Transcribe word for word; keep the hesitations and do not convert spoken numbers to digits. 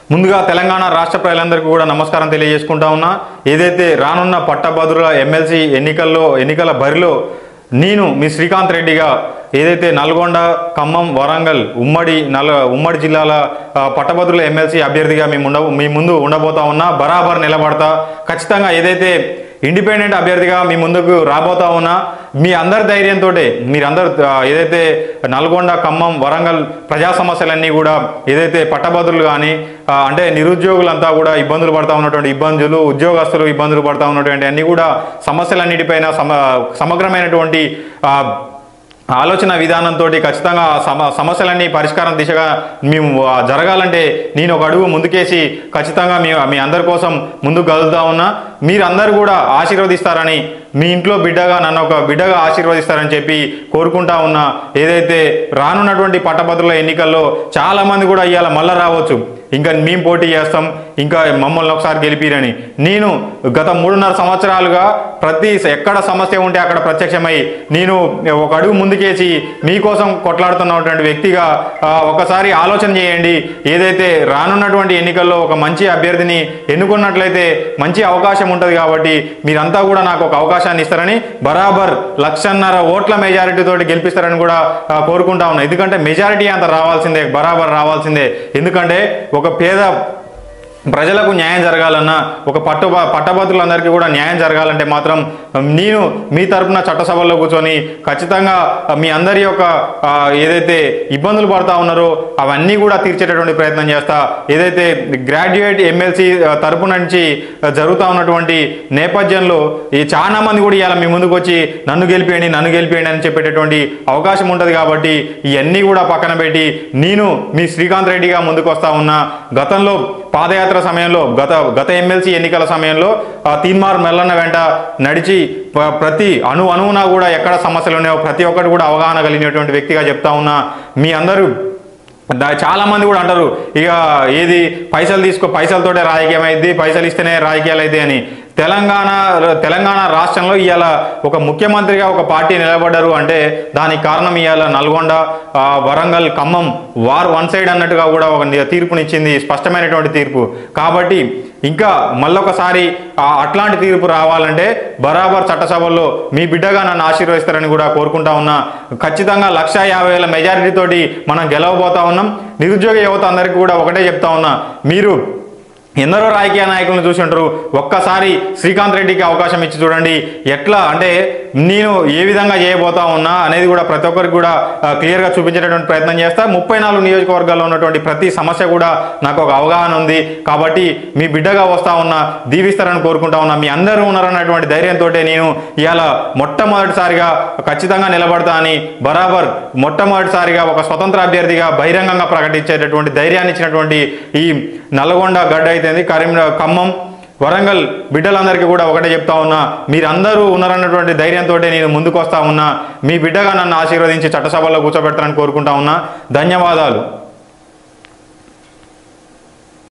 ముందుగా తెలంగాణ రాష్ట్ర ప్రజలందరికీ కూడా నమస్కారం తెలియజేసుకుంటా ఉన్నా. ఏదైతే రానున్న పట్టభద్రుల ఎమ్మెల్సీ ఎన్నికల్లో ఎన్నికల బరిలో నేను మీ శ్రీకాంత్ రెడ్డిగా ఏదైతే నల్గొండ, ఖమ్మం, వరంగల్ ఉమ్మడి నల్ ఉమ్మడి జిల్లాల పట్టభద్రుల ఎమ్మెల్సీ అభ్యర్థిగా మేము ఉండ మీ ముందు ఉండబోతా ఉన్నా. బరాబర్ నిలబడతా. ఖచ్చితంగా ఏదైతే ఇండిపెండెంట్ అభ్యర్థిగా మీ ముందుకు రాబోతా ఉన్నా. మీ అందరి ధైర్యంతో మీరందరూ ఏదైతే నల్గొండ, ఖమ్మం, వరంగల్ ప్రజా సమస్యలన్నీ కూడా ఏదైతే పట్టభద్రులు కానీ అంటే నిరుద్యోగులంతా కూడా ఇబ్బందులు పడతా ఉన్నటువంటి ఇబ్బందులు, ఉద్యోగస్తులు ఇబ్బందులు పడతా ఉన్నటువంటి అన్ని కూడా సమస్యలన్నిటిపైన సమ సమగ్రమైనటువంటి ఆలోచన విధానంతో ఖచ్చితంగా సమ సమస్యలన్నీ పరిష్కారం దిశగా మేము జరగాలంటే నేను ఒక అడుగు ముందుకేసి ఖచ్చితంగా మీ మీ అందరి కోసం ముందుకు కదులుతా ఉన్నా. మీరందరూ కూడా ఆశీర్వదిస్తారని, మీ ఇంట్లో బిడ్డగా నన్ను ఒక బిడ్డగా ఆశీర్వదిస్తారని చెప్పి కోరుకుంటా ఉన్నా. ఏదైతే రానున్నటువంటి పట్టభద్రుల ఎన్నికల్లో చాలామంది కూడా ఇవాళ మళ్ళా రావచ్చు, ఇంకా మేము పోటీ చేస్తాం, ఇంకా మమ్మల్ని ఒకసారి గెలిపిరని. నేను గత మూడున్నర సంవత్సరాలుగా ప్రతి ఎక్కడ సమస్య ఉంటే అక్కడ ప్రత్యక్షమై నేను ఒక అడుగు ముందుకేసి మీకోసం కొట్లాడుతున్నటువంటి వ్యక్తిగా ఒకసారి ఆలోచన చేయండి. ఏదైతే రానున్నటువంటి ఎన్నికల్లో ఒక మంచి అభ్యర్థిని ఎన్నుకున్నట్లయితే మంచి అవకాశం ఉంటుంది. కాబట్టి మీరంతా కూడా నాకు ఒక అవకాశాన్ని ఇస్తారని, బరాబర్ లక్షన్నర ఓట్ల మెజారిటీ తోటి గెలిపిస్తారని కూడా కోరుకుంటా ఉన్నా. ఎందుకంటే మెజారిటీ అంత రావాల్సిందే, బరాబర్ రావాల్సిందే. ఎందుకంటే ఒక పేద ప్రజలకు న్యాయం జరగాలన్నా, ఒక పట్టు పట్టభద్రులందరికీ కూడా న్యాయం జరగాలంటే మాత్రం నేను మీ తరఫున చట్టసభల్లో కూర్చొని ఖచ్చితంగా మీ అందరి యొక్క ఏదైతే ఇబ్బందులు పడతా ఉన్నారో అవన్నీ కూడా తీర్చేటటువంటి ప్రయత్నం చేస్తా. ఏదైతే గ్రాడ్యుయేట్ ఎమ్మెల్సీ తరపు నుంచి జరుగుతూ ఉన్నటువంటి నేపథ్యంలో ఈ చాలా మంది కూడా ఇవాళ మీ ముందుకు వచ్చి నన్ను గెలిపేయండి నన్ను గెలిపేయండి అని చెప్పేటటువంటి అవకాశం ఉంటుంది. కాబట్టి ఇవన్నీ కూడా పక్కన పెట్టి నేను మీ శ్రీకాంత్ రెడ్డిగా ముందుకు వస్తా ఉన్నా. గతంలో పాదయాత్ర సమయంలో గత గత ఎమ్మెల్సీ ఎన్నికల సమయంలో తీన్మార్ మెల్లన్న వెంట నడిచి ప్రతి అణు అణువునా కూడా ఎక్కడ సమస్యలు ఉన్నాయో ప్రతి ఒక్కటి కూడా అవగాహన కలిగినటువంటి వ్యక్తిగా చెప్తా ఉన్నా. మీ అందరూ చాలా మంది కూడా అంటారు, ఇక ఏది పైసలు తీసుకో పైసలతోటే రాజకీయం అయింది, పైసలు ఇస్తేనే రాజకీయాలు అయితే అని. తెలంగాణ తెలంగాణ రాష్ట్రంలో ఇవాళ ఒక ముఖ్యమంత్రిగా ఒక పార్టీ నిలబడ్డారు అంటే దానికి కారణం ఇవాళ Nalgonda, Warangal, Khammam war one side అన్నట్టుగా కూడా ఒక తీర్పునిచ్చింది, స్పష్టమైనటువంటి తీర్పు. కాబట్టి ఇంకా మళ్ళొకసారి అట్లాంటి తీర్పు రావాలంటే బరాబర్ చట్టసభల్లో మీ బిడ్డగా నన్ను ఆశీర్వదిస్తారని కూడా కోరుకుంటా ఉన్నా. ఖచ్చితంగా లక్ష యాభై వేల మెజారిటీ తోటి మనం గెలవబోతా ఉన్నాం. నిరుద్యోగ యువత అందరికీ కూడా ఒకటే చెప్తా ఉన్నా, మీరు ఎందరో రాజకీయ నాయకులను చూసి ఉంటారు, ఒక్కసారి శ్రీకాంత్ రెడ్డికి అవకాశం ఇచ్చి చూడండి. ఎట్లా అంటే నేను ఏ విధంగా చేయబోతా ఉన్నా అనేది కూడా ప్రతి ఒక్కరికి కూడా క్లియర్గా చూపించేటటువంటి ప్రయత్నం చేస్తా. ముప్పై నాలుగు నియోజకవర్గాల్లో ఉన్నటువంటి ప్రతి సమస్య కూడా నాకు ఒక అవగాహన ఉంది. కాబట్టి మీ బిడ్డగా వస్తా ఉన్నా, దీవిస్తారని కోరుకుంటా ఉన్నా. మీ అందరూ ఉన్నారన్నటువంటి ధైర్యంతో నేను ఇవాళ మొట్టమొదటిసారిగా ఖచ్చితంగా నిలబడతా అని బరాబర్ మొట్టమొదటిసారిగా ఒక స్వతంత్ర అభ్యర్థిగా బహిరంగంగా ప్రకటించేటటువంటి ధైర్యాన్ని ఇచ్చినటువంటి ఈ నల్గొండ గడ్డ అయితే కరీంనగర్, ఖమ్మం, వరంగల్ బిడ్డలందరికీ కూడా ఒకటే చెప్తా ఉన్నా, మీరందరూ ఉన్నారన్నటువంటి ధైర్యంతో నేను ముందుకు వస్తా ఉన్నా. మీ బిడ్డగా నన్ను ఆశీర్వదించి చట్టసభలో కూర్చోబెడతారని కోరుకుంటా ఉన్నా. ధన్యవాదాలు.